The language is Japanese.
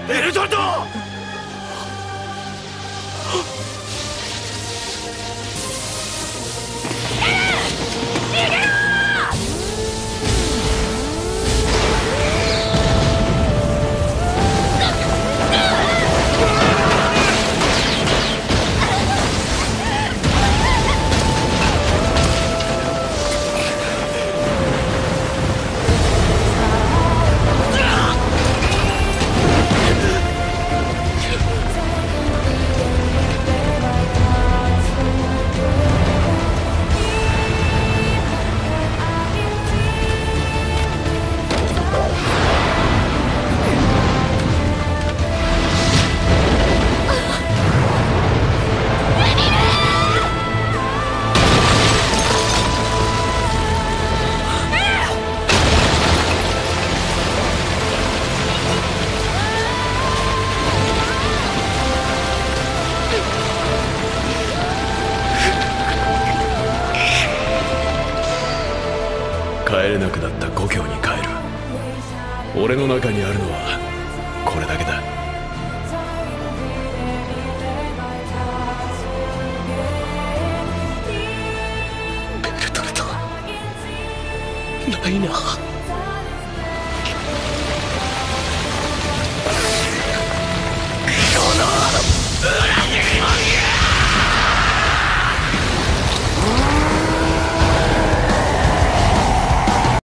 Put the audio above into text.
ベルトルト。 帰れなくなった故郷に帰る。俺の中にあるのはこれだけだ。 ベルトルトないな。